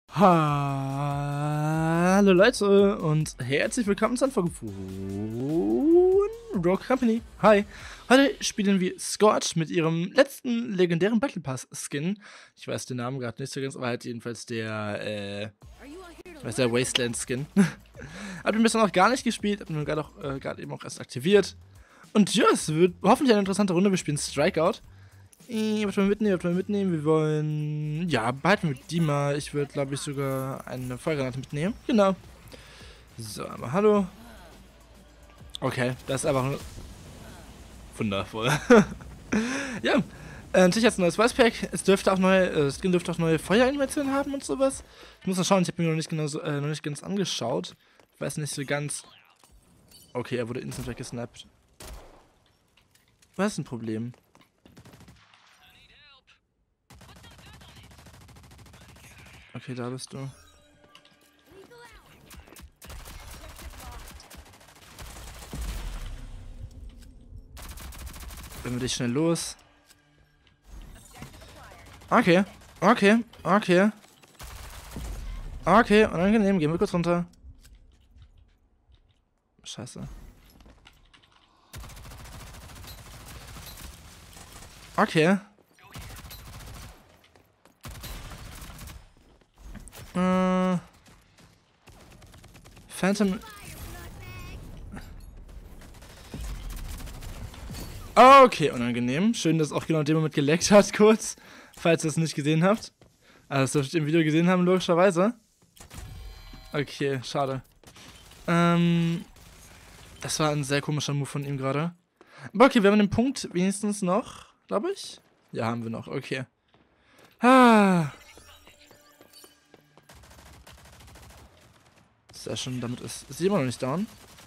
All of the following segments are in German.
Hallo Leute und herzlich willkommen zur Folge von Rogue Company. Hi, heute spielen wir Scorch mit ihrem letzten legendären Battle Pass Skin. Ich weiß den Namen gerade nicht so ganz, aber halt jedenfalls der Wasteland Skin. Hab ihn bisher noch gar nicht gespielt, hab ihn gerade eben auch erst aktiviert. Und ja, es wird hoffentlich eine interessante Runde. Wir spielen Strikeout. Was wollen wir mitnehmen? Wir wollen... Ja, behalten wir die mal. Ich würde, glaube ich, sogar eine Feuergranate mitnehmen. Genau. So, aber hallo. Okay, das ist einfach wundervoll. Ja, natürlich jetzt ein neues Voice Pack. Es dürfte auch neue... Skin dürfte auch neue Feueranimationen haben und sowas. Ich muss mal schauen, ich habe mir noch nicht ganz angeschaut. Ich weiß nicht so ganz... Okay, er wurde instant weggesnappt. Was ist ein Problem? Okay, da bist du. Wenn wir dich schnell los. Okay, okay, okay. Okay, unangenehm, gehen wir kurz runter. Scheiße. Okay. Phantom. Okay, unangenehm. Schön, dass auch genau in dem Moment geleckt hat, kurz. Falls ihr es nicht gesehen habt. Also, das dürftet ihr im Video gesehen haben, logischerweise. Okay, schade. Das war ein sehr komischer Move von ihm gerade. Aber okay, wir haben den Punkt wenigstens noch, glaube ich. Ja, haben wir noch, okay. Sehr schön, damit ist sie immer noch nicht down.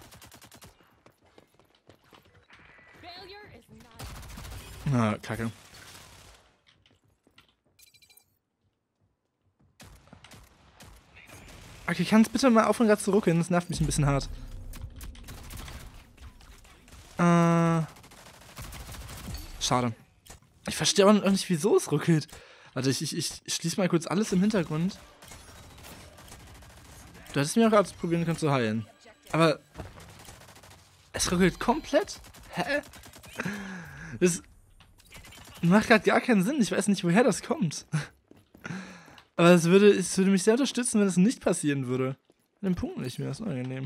Na, kacke. Okay, kannst bitte mal aufhören gerade zu ruckeln? Das nervt mich ein bisschen hart. Schade. Ich verstehe aber nicht, wieso es ruckelt. Warte, ich schließe mal kurz alles im Hintergrund. Du hättest mir auch gerade probieren können zu heilen. Aber es ruckelt komplett? Hä? Das macht gerade gar keinen Sinn. Ich weiß nicht, woher das kommt. Aber es würde mich sehr unterstützen, wenn es nicht passieren würde. Den Punkt nicht mehr, das ist unangenehm.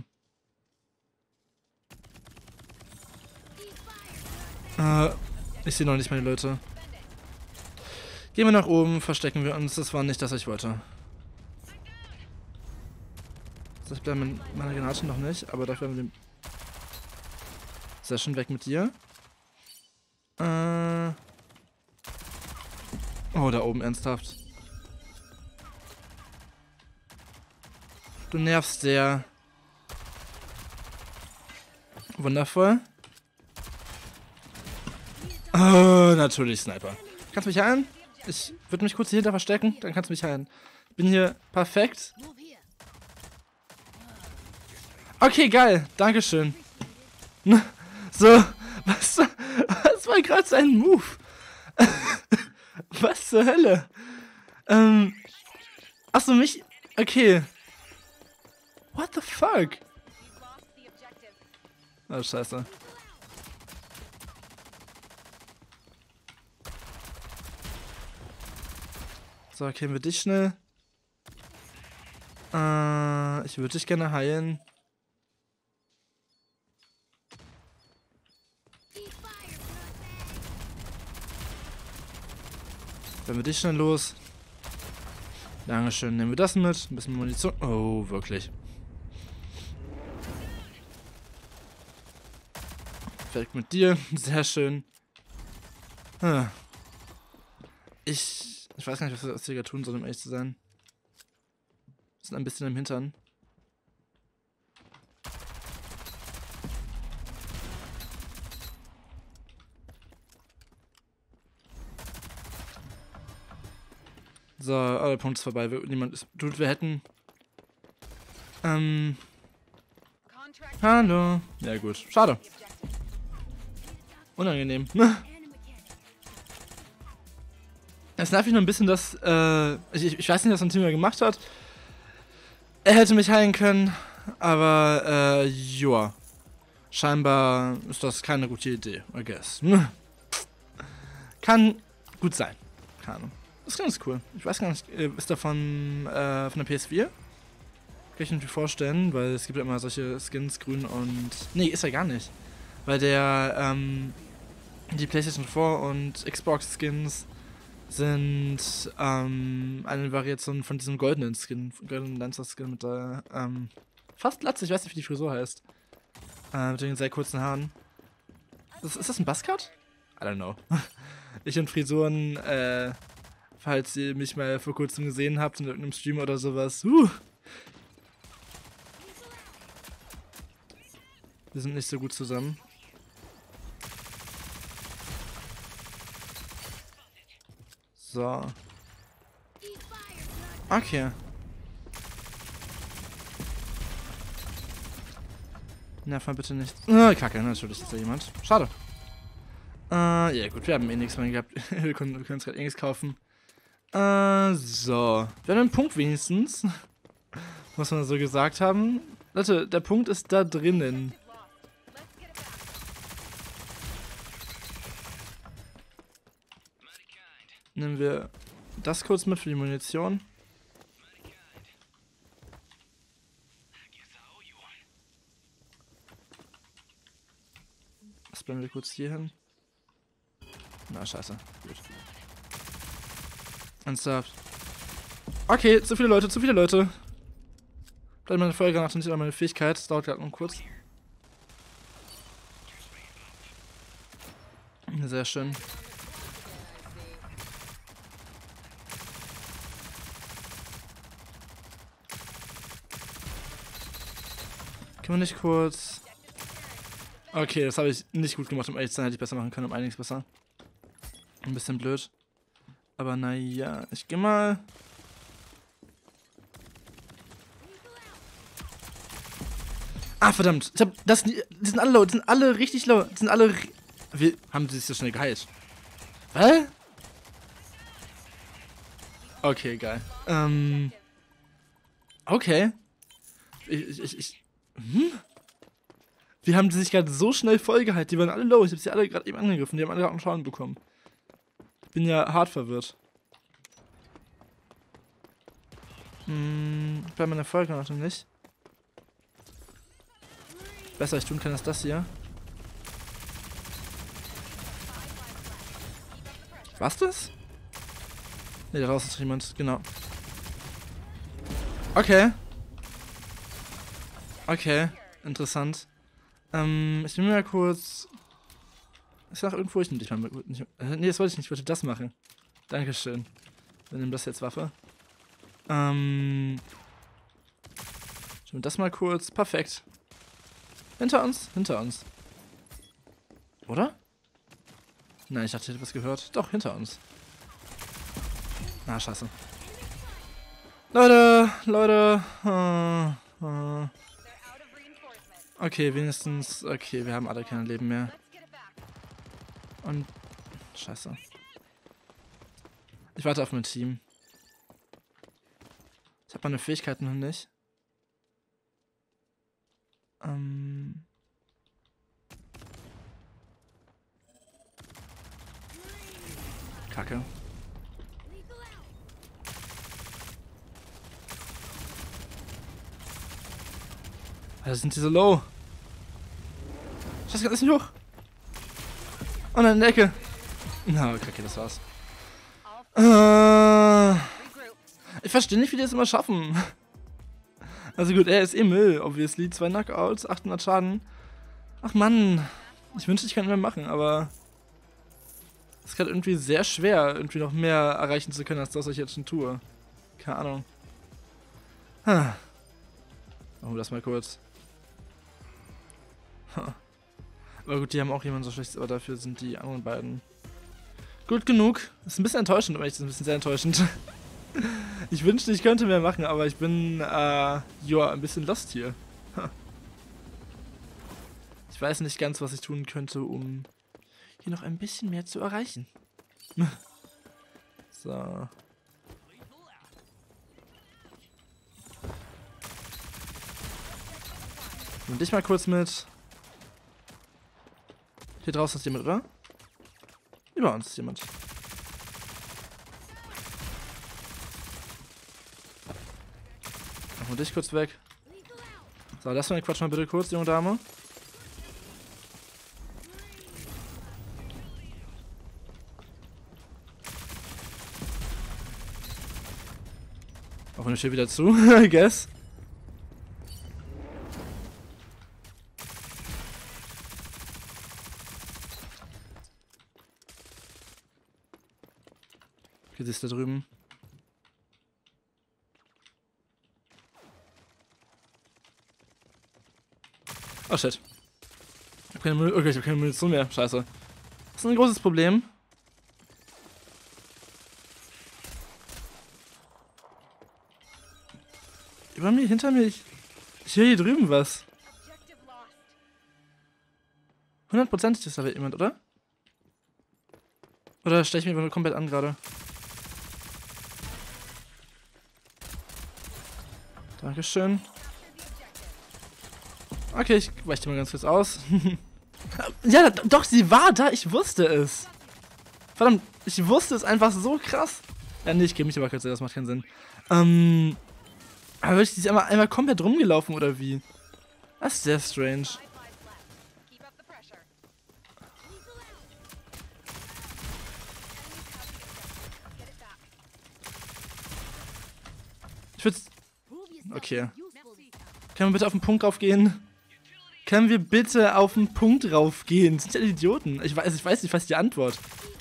Ich sehe noch nicht meine Leute. Gehen wir nach oben, verstecken wir uns. Das war nicht das, was ich wollte. Ich bleibe mit meiner Granate noch nicht, aber dafür haben wir den... Sehr schön, weg mit dir. Oh, da oben, ernsthaft. Du nervst sehr. Wundervoll. Oh, natürlich Sniper. Kannst du mich heilen? Ich würde mich kurz hier hinter verstecken, dann kannst du mich heilen. Ich bin hier perfekt. Okay, geil. Dankeschön. So, was war gerade sein Move? Was zur Hölle? Achso, mich... Okay. What the fuck? Oh, scheiße. So, kennen wir dich schnell. Ich würde dich gerne heilen. Wenn wir dich schnell los. Dankeschön. Nehmen wir das mit. Ein bisschen Munition. Oh, wirklich. Weg mit dir. Sehr schön. Ich weiß gar nicht, was wir tun sollen, um ehrlich zu sein. Wir sind ein bisschen im Hintern. So, der Punkt ist vorbei. Niemand ist. Dude, wir hätten. Hallo. Ja, gut. Schade. Unangenehm. Es nervt mich nur ein bisschen, dass, ich weiß nicht, was ein Team gemacht hat, Er hätte mich heilen können, aber, joa. Scheinbar ist das keine gute Idee, I guess. Kann gut sein. Keine Ahnung. Das ist ganz cool. Ich weiß gar nicht, ist der von der PS4? Kann ich mir vorstellen, weil es gibt ja immer solche Skins, grün und... Nee, ist er gar nicht. Weil der, die PlayStation 4 und Xbox Skins sind, eine Variation von diesem goldenen Skin, goldenen Lancer-Skin mit der, fast Glatze, ich weiß nicht, wie die Frisur heißt. Mit den sehr kurzen Haaren. Ist das ein Buzzcut? I don't know. Ich und Frisuren, falls ihr mich mal vor kurzem gesehen habt in irgendeinem Stream oder sowas. Wir sind nicht so gut zusammen. So. Okay. Nerv mal bitte nicht. Kacke, natürlich ist da jemand. Schade. Ja gut, wir haben eh nichts mehr gehabt. wir können uns gerade eh nichts kaufen. So. Wir haben einen Punkt wenigstens. Muss man so gesagt haben. Leute, der Punkt ist da drinnen. Nehmen wir das kurz mit für die Munition. Das bringen wir kurz hier hin. Na, scheiße. Gut. Ernsthaft. Okay, zu viele Leute, zu viele Leute. Bleibt meine Feuergranate nicht, aber meine Fähigkeit. Das dauert gerade noch kurz. Sehr schön. Kann man nicht kurz... Okay, das habe ich nicht gut gemacht, um ehrlich zu sein. Hätte ich besser machen können, um einiges besser. Ein bisschen blöd. Aber naja, ich gehe mal... Ah, verdammt. Ich hab das... Die sind alle low. Die sind alle richtig low. Die sind alle... Wie haben sie sich so schnell geheilt? Hä? Okay, geil. Okay. Wie haben die sich gerade so schnell vollgeheilt? Die waren alle low. Ich habe sie alle gerade eben angegriffen. Die haben alle gerade einen Schaden bekommen. Ich bin ja hart verwirrt. Bei meiner Feuergranate nicht. Besser ich tun kann als das hier. Was das? Ne, da draußen ist jemand. Genau. Okay. Okay. Interessant. Ich nehme mal kurz... Ich sag irgendwo, ich nehme dich mal mit. Nee, das wollte ich nicht. Ich wollte das machen. Dankeschön. Wir nehmen das jetzt Waffe. Ich nehme das mal kurz. Perfekt. Hinter uns? Hinter uns. Oder? Nein, ich dachte, ich hätte was gehört. Doch, hinter uns. Ah, scheiße. Leute. Okay, wenigstens... Okay, wir haben alle kein Leben mehr. Und... Scheiße. Ich warte auf mein Team. Ich habe meine Fähigkeiten noch nicht. Kacke. Alter, sind die so low? Scheiße, ist nicht hoch. Oh nein, in der Ecke. Na, kacke, das war's. Ich verstehe nicht, wie die das immer schaffen. Also gut, er ist eh Müll, obviously. 2 Knockouts, 800 Schaden. Ach Mann. Ich wünschte, ich könnte mehr machen, aber... Es ist gerade irgendwie sehr schwer, irgendwie noch mehr erreichen zu können, als das, was ich jetzt schon tue. Keine Ahnung. Machen wir das mal kurz. Aber gut, die haben auch jemanden so schlecht, aber dafür sind die anderen beiden gut genug. Ist ein bisschen enttäuschend, aber echt ein bisschen sehr enttäuschend. Ich wünschte, ich könnte mehr machen, aber ich bin, ja, ein bisschen lost hier. Ich weiß nicht ganz, was ich tun könnte, um hier noch ein bisschen mehr zu erreichen. So. Nimm dich mal kurz mit. Hier draußen ist jemand, oder? Über uns ist jemand. Machen wir dich kurz weg. So, lass mal Quatsch mal bitte kurz, junge Dame. Auch wenn ich hier wieder zu, I guess. Okay, sie ist da drüben. Oh shit. Ich hab keine Munition mehr. Scheiße. Das ist ein großes Problem. Über mir, hinter mir. Ich höre hier drüben was. 100%ig ist da jemand, oder? Oder stelle ich mich einfach nur komplett an gerade? Dankeschön. Okay, ich weiche mal ganz kurz aus. Ja, doch, sie war da. Ich wusste es. Verdammt, ich wusste es einfach so krass. Ja, nee, ich gebe mich aber kurz, das macht keinen Sinn. Aber wirklich, die ist einmal komplett rumgelaufen, oder wie? Das ist sehr strange. Ich würde... Okay. Können wir bitte auf den Punkt raufgehen? Können wir bitte auf den Punkt raufgehen? Sind ja Idioten. Ich weiß nicht, was ist die Antwort.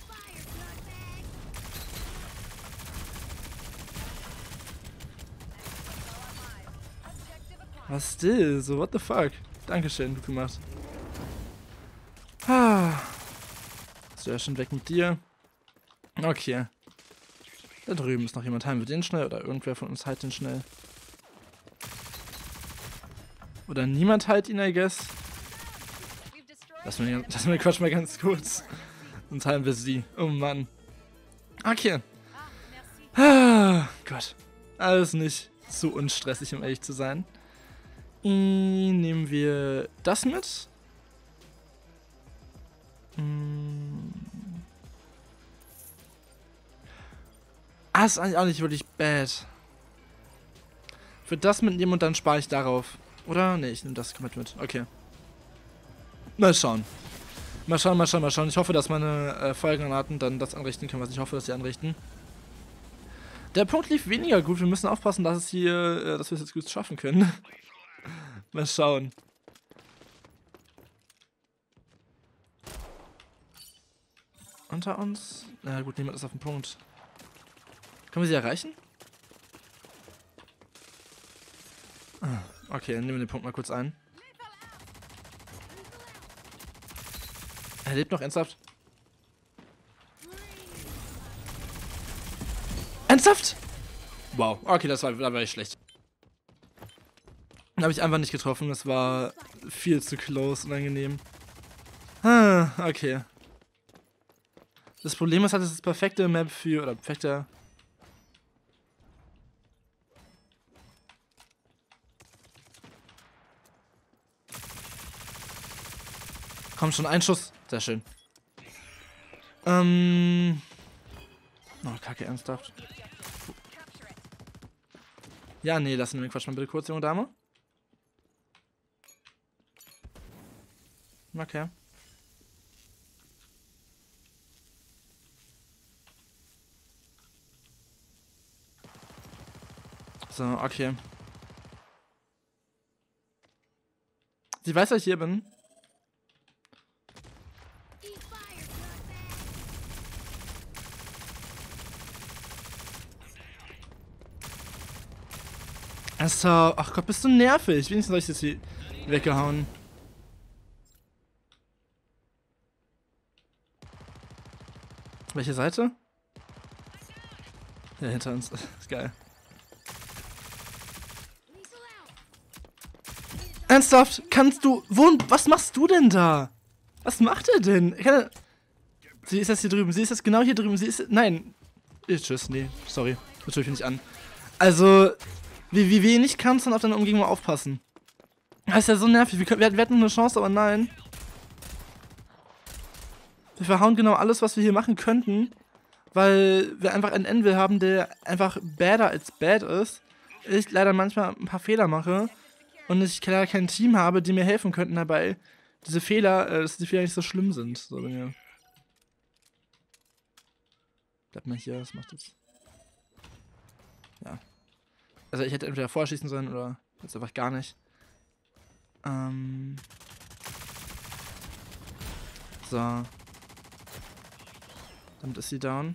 Was still? So, what the fuck? Dankeschön, gut gemacht. Sehr schön, weg mit dir. Okay. Da drüben ist noch jemand. Heilen wir den schnell? Oder irgendwer von uns heilt den schnell? Oder niemand heilt ihn, I guess. Lass mir Quatsch mal ganz kurz. Sonst heilen wir sie. Oh Mann. Okay. Gott. Alles nicht zu unstressig, um ehrlich zu sein. Nehmen wir das mit. Ist eigentlich auch nicht wirklich bad. Ich würde das mitnehmen und dann spare ich darauf. Oder? Ne, ich nehme das komplett mit. Okay. Mal schauen. Mal schauen. Ich hoffe, dass meine Feuergranaten dann das anrichten können, was ich hoffe, dass sie anrichten. Der Punkt lief weniger gut. Wir müssen aufpassen, dass es hier, dass wir es jetzt gut schaffen können. Mal schauen. Unter uns? Na gut, niemand ist auf dem Punkt. Können wir sie erreichen? Okay, dann nehmen wir den Punkt mal kurz ein. Er lebt noch ernsthaft? Ernsthaft? Wow, okay, da war ich schlecht. Den habe ich einfach nicht getroffen, das war viel zu close, unangenehm. Okay. Das Problem ist halt, das ist das perfekte Map für, oder perfekter... Komm schon, ein Schuss. Sehr schön. Oh, kacke, ernsthaft. Ja, nee, lassen wir den Quatsch mal bitte kurz, junge Dame. Okay. So, okay. Sie weiß, dass ich hier bin. Also, ach Gott, bist du nervig. Wenigstens habe ich jetzt hier weggehauen. Welche Seite? Ja, hinter uns. Ist geil. Ernsthaft? Kannst du... Was machst du denn da? Was macht er denn? Sie ist jetzt hier drüben. Sie ist jetzt genau hier drüben. Sie ist... Nein. Tschüss. Nee. Sorry. Natürlich nicht an. Also... Wie wenig kannst du dann auf deine Umgebung aufpassen? Das ist ja so nervig. Wir hatten eine Chance, aber nein. Wir verhauen genau alles, was wir hier machen könnten, weil wir einfach einen Anvil haben, der einfach badder als bad ist. Ich leider manchmal ein paar Fehler mache und ich leider kein Team habe, die mir helfen könnten dabei, dass die Fehler nicht so schlimm sind. So, ja. Bleib mal hier, was macht das? Ja. Also ich hätte entweder vorschießen sollen oder jetzt einfach gar nicht. So. Damit ist sie down.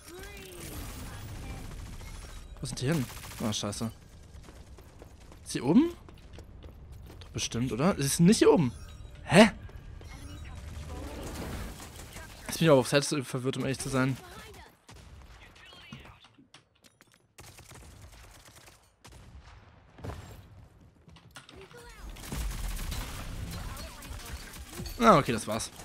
Wo sind die hin? Oh, scheiße. Ist sie oben? Doch bestimmt, oder? Sie ist nicht hier oben. Hä? Jetzt bin ich aber aufs Herz verwirrt, um ehrlich zu sein. Ah, okay, das war's.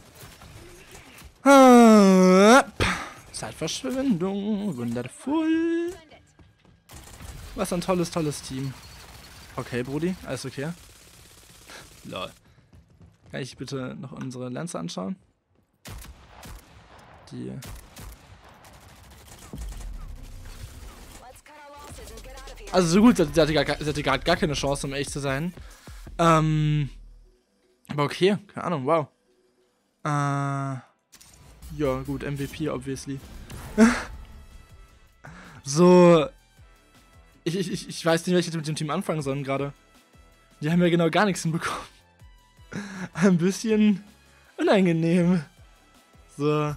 Zeitverschwendung. Wundervoll. Was ein tolles Team. Okay, Brudi, alles okay. Lol. Kann ich bitte noch unsere Lanze anschauen? Die... Also so gut, sie hatte gar keine Chance, um ehrlich zu sein. Aber okay, keine Ahnung, wow. Ja, gut, MVP, obviously. So. Ich weiß nicht, was ich jetzt mit dem Team anfangen soll gerade. Die haben ja genau gar nichts hinbekommen. Ein bisschen unangenehm. So.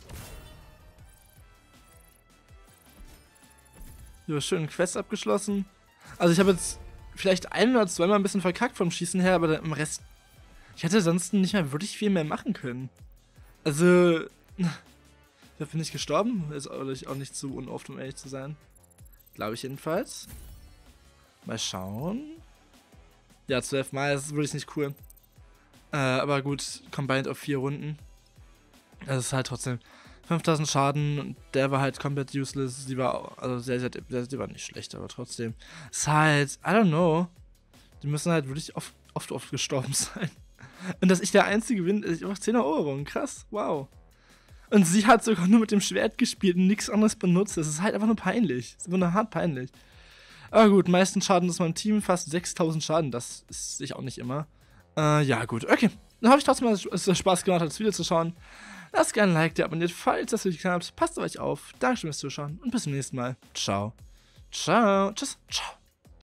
Ja, schön Quest abgeschlossen. Also ich habe jetzt vielleicht ein- oder zweimal ein bisschen verkackt vom Schießen her, aber im Rest... Ich hätte sonst nicht mehr wirklich viel mehr machen können. Also... Da bin ich gestorben. Ist auch nicht zu unoft, um ehrlich zu sein. Glaube ich jedenfalls. Mal schauen. Ja, 12 Mal, das ist wirklich nicht cool. Aber gut, combined auf 4 Runden. Das ist halt trotzdem 5000 Schaden und der war halt komplett useless. Die war also die war nicht schlecht, aber trotzdem. Ist halt, I don't know. Die müssen halt wirklich oft gestorben sein. Und dass ich der Einzige bin, ich habe 10 Euro. Krass, wow. Und sie hat sogar nur mit dem Schwert gespielt und nichts anderes benutzt. Das ist halt einfach nur peinlich. Das ist einfach nur hart peinlich. Aber gut, meisten Schaden ist meinem Team, fast 6000 Schaden. Das ist sich auch nicht immer. Ja, gut, okay. Dann hoffe ich trotzdem, dass es Spaß gemacht hat, das Video zu schauen. Lasst gerne ein Like, der abonniert, falls das Video getan habt. Passt auf euch auf. Dankeschön fürs Zuschauen und bis zum nächsten Mal. Ciao. Ciao. Tschüss. Ciao.